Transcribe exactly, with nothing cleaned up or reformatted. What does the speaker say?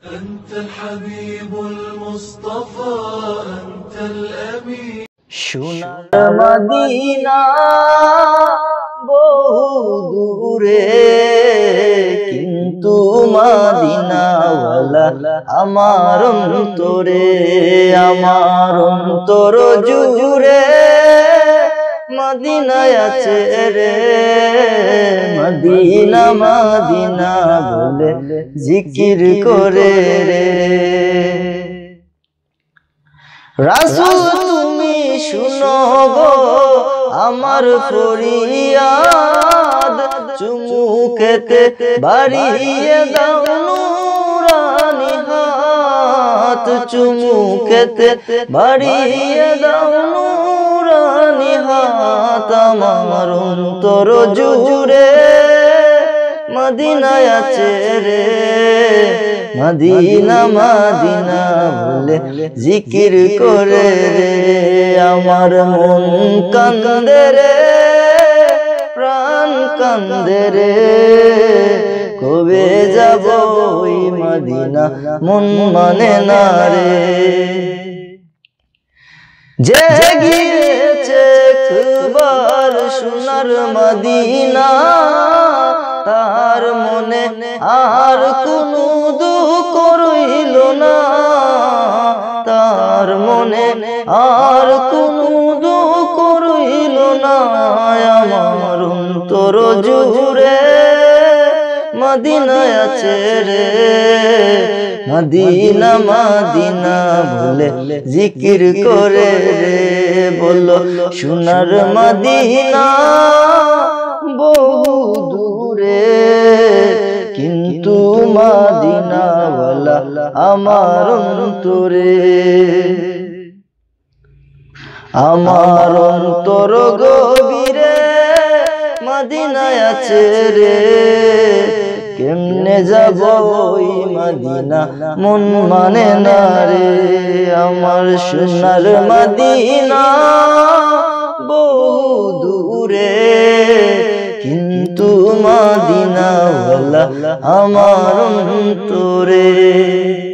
أنت الحبيب المصطفى أنت الأمين সোনার মদিনা বহু দূরে কিন্তু মদিনাওয়ালা আমার অন্তরে আমার অন্তর জুড়ে মদিনায় আছে রে মদিনা মদিনা বলে জিকির করে রে রাসূল তুমি শুনো গো আমার ফরিয়াদ চুমুকেতে বাড়িয়ে দাও নুরানি হাত চুমুকেতে বাড়িয়ে দাও নুরানি হাত আমার অন্তর জুড়ে মদিনায় আছে রে মদিনা মদিনা বলে জিকির করে রে আমার মন কান্দে রে প্রাণ কান্দে রে কবে যাব ওই মদিনা মন মানে না রে যে গিয়েছে একবার সোনার মদিনা তার মনে আর কোনো দুঃখ রইল না তার মনে আর কোনো দুঃখ রইল না আমার অন্তর জুড়ে মদিনায় আছে রে মদিনা মদিনা বলে জিকির করে রে বলো সোনার মদিনা বহু দূরে কিন্তু মদিনাওয়ালা আমার অন্তরে আমার অন্তর গভীরে মদিনায় আছে রে কেমনে যাব ওই মদিনা মন মানে না রে আমার সোনার মদিনা বহু দূরে কিন্তু মদিনাওয়ালা আমার অন্তরে।